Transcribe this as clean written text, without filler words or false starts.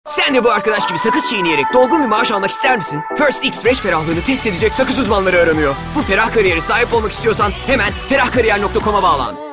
Sen de bu arkadaş gibi sakız çiğneyerek dolgun bir maaş almak ister misin? First X Fresh ferahlığını test edecek sakız uzmanları aranıyor. Bu ferah kariyere sahip olmak istiyorsan hemen ferahkariyer.com'a bağlan.